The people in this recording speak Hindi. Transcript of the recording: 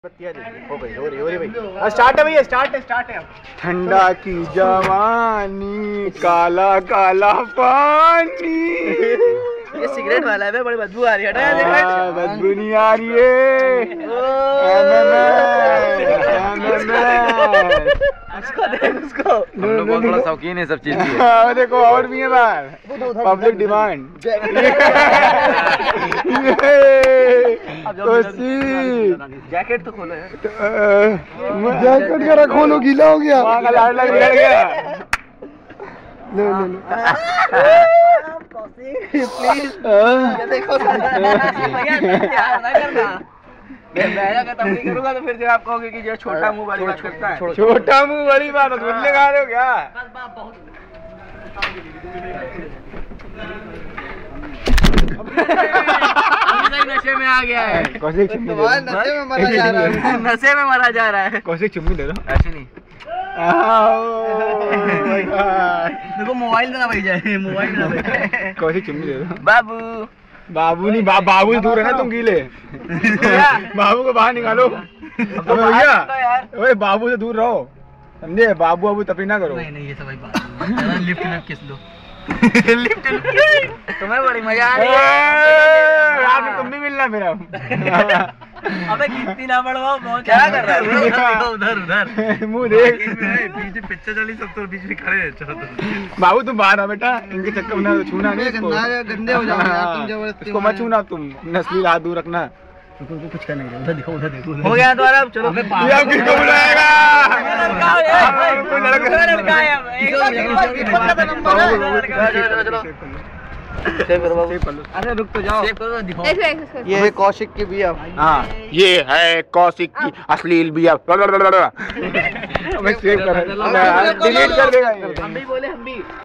हो गई हो रही भाई। स्टार्ट है भैया, स्टार्ट है अब। ठंडा की जवानी काला काला पानी। ये सिगरेट वाला है, बड़ी बदबू आ रही है। हटा बदबू नहीं आ रही है। उसको देख, उसको हम लोग बहुत बड़ा शौकीन है सब चीज की। देखो और भी है बार पब्लिक डिमांड। जैकेट तो खोलो यार। जैकेट का खोलो, गीला हो गया। लाड लग गया। ले ले ले प्लीज देखो मैं अगर तब नहीं करूंगा तो फिर से आप कहोगे कि जो छोटा मुंह वाली बात करता है। छोटा मुंह वाली बात बोलने खा रहे हो क्या? नशे में आ गया है। कौशिक चुम्मी दे दो। नशे में मरा जा रहा है। नशे में मरा जा रहा है। कौशिक चुम्मी दे दो। ऐसे नहीं देखो, मोबाइल ना भाई जाए, मोबाइल ना भाई। कौशिक चुम्मी दे दो। बाबू बाबू नहीं, बाबू से दूर है ना तुम, गीले। बाबू को बाहर निकालो। तो भैया यार, ओए बाबू से दूर रहो, समझे? बाबू बाबू तभी ना करो। नहीं ये सब भाई बात। लिफ्ट में किस दो। लिफ्ट तुम्हें बड़ी मजा आ रही है। रात में तुम भी मिलना मेरा। अबे कितनी ना बढ़वाओ, क्या कर रहा है? उधर उधर मुंह देख। बीच पिक्चर चली, सब तो बीच में खड़े हैं। चलो बाबू तुम बाहर आ बेटा, इनके चक्कर में ना छूना नहीं इसको। गंदे हो जाओगे यार तुम, जबरदस्ती इसको मत छूना तुम, नस्ली हाथ दूर रखना। कुछ करना है, उधर देखो, उधर देखो। हो गया तो अब चलो। ये अब किसको बुलाएगा? अरे रुक तो जाओ, दिखाओ। ये है कौशिक की बिया। हाँ, ये है कौशिक की अश्लील बिया। मैं सेव कर, डिलीट कर देगा। हम भी बोले, हम भी